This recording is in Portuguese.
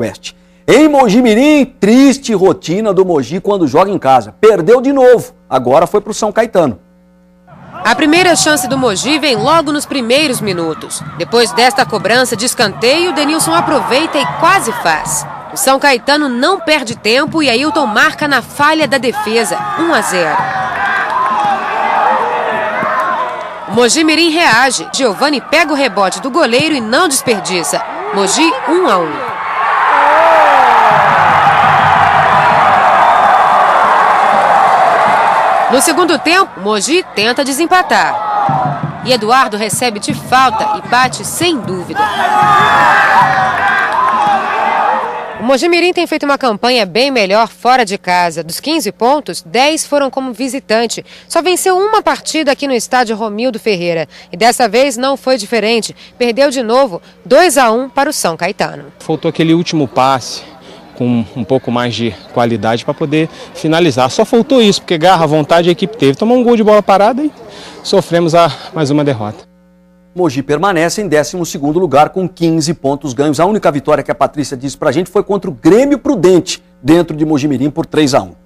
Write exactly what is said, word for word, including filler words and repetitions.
Oeste. Em Mojimirim, triste rotina do Mogi quando joga em casa. Perdeu de novo, agora foi para o São Caetano. A primeira chance do Mogi vem logo nos primeiros minutos. Depois desta cobrança de escanteio, o Denilson aproveita e quase faz. O São Caetano não perde tempo e Ailton marca na falha da defesa, um a zero. O Mojimirim reage. Giovani pega o rebote do goleiro e não desperdiça. Mogi um a um. No segundo tempo, Mogi tenta desempatar. E Eduardo recebe de falta e bate sem dúvida. O Mojimirim tem feito uma campanha bem melhor fora de casa. Dos quinze pontos, dez foram como visitante. Só venceu uma partida aqui no estádio Romildo Ferreira. E dessa vez não foi diferente. Perdeu de novo dois a um para o São Caetano. Faltou aquele último passe com um pouco mais de qualidade para poder finalizar. Só faltou isso, porque garra, vontade a equipe teve. Tomou um gol de bola parada e sofremos a mais uma derrota. Mogi permanece em décimo segundo lugar com quinze pontos ganhos. A única vitória que a Patrícia disse pra gente foi contra o Grêmio Prudente, dentro de Mojimirim, por três a um.